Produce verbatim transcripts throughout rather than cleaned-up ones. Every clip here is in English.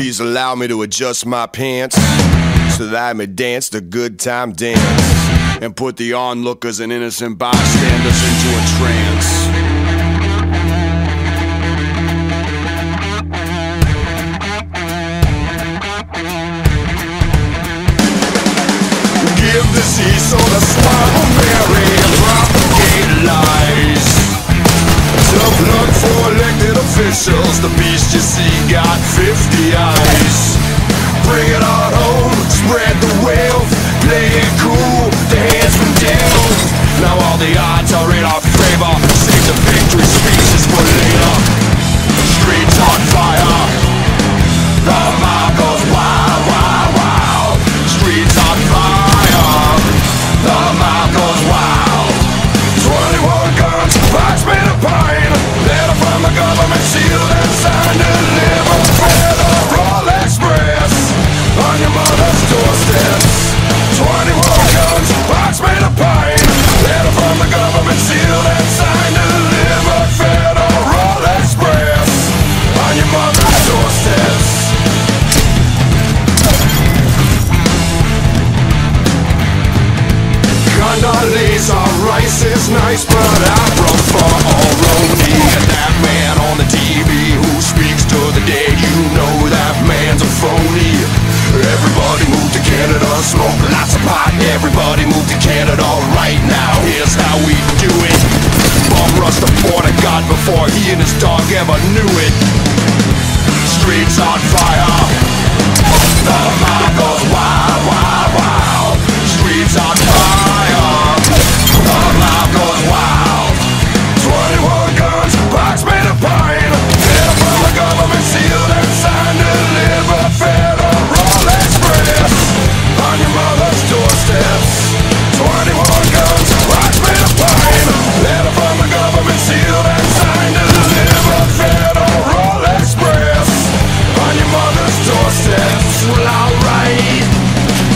Please allow me to adjust my pants so that I may dance the good time dance and put the onlookers and innocent bystanders into a trance. Give the sea so the swallow Mary and propagate lies. To plug for elected officials, the beast you see got fifty eyes. Bring it on home, spread the wealth, play it cool, the hands been dealt. Now all the odds are in our favor, save the victory speeches for later. Streets on fire, the mob goes wild, wild, wild. Streets on fire, the mob goes wild. Twenty-one guns, box made of pine, letter from the government, sealed and signed, delivered Federal Express on your mother's doorsteps. Twenty-one guns, box made of pine, letter from the government, sealed and signed, delivered Federal Express on your mother's doorsteps. Condoleezza Rice is nice, but I prefer Aroni. And that man on the T V who speaks to the dead, you know that man's a phony. Everybody move to Canada, smoke lots of pot. Everybody move to Canada right now. Here's how we do it. Bum rush the border God before he and his dog ever knew it. Streets on fire, the mob goes wild, wild, wild. Streets on fire, the mob goes wild. Twenty-one guns, box made of pine, letter from the government, sealed and signed, delivered Federal Express on your mother's doorsteps. Twenty-one guns, box made of pine, letter from the government, sealed and signed, delivered Federal Express on your mother's doorsteps. Well, alright.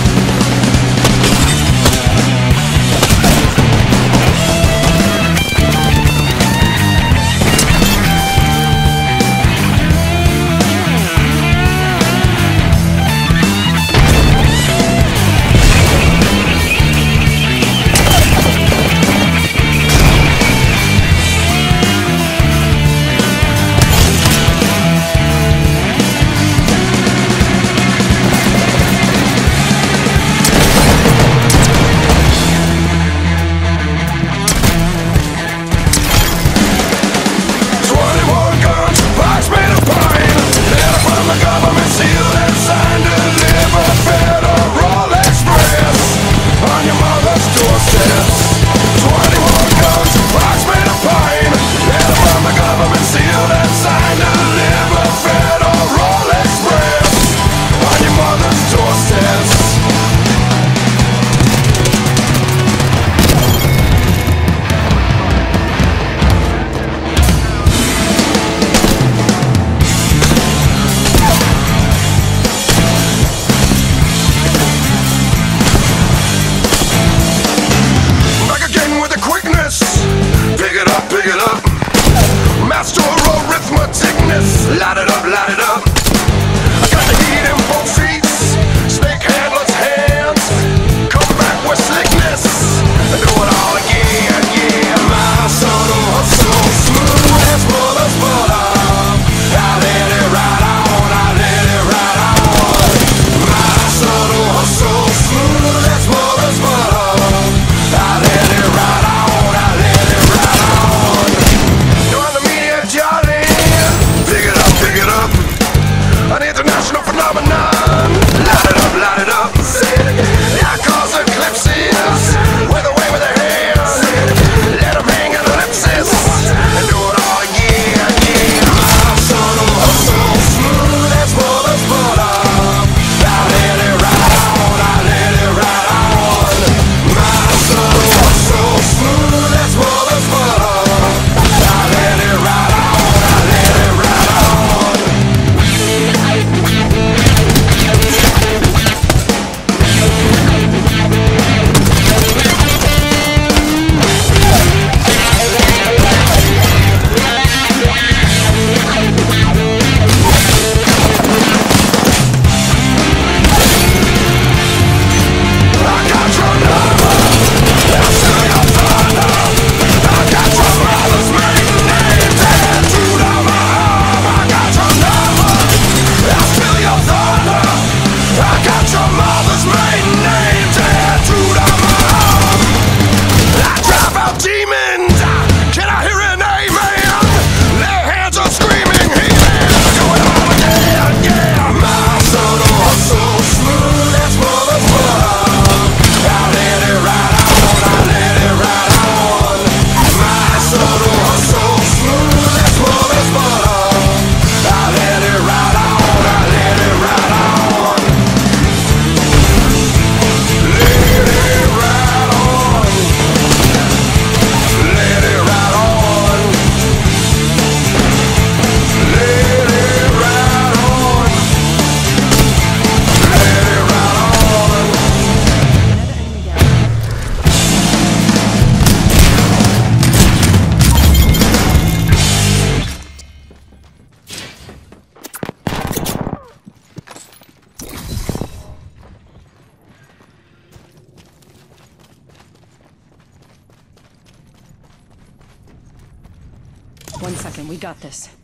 One second, we got this.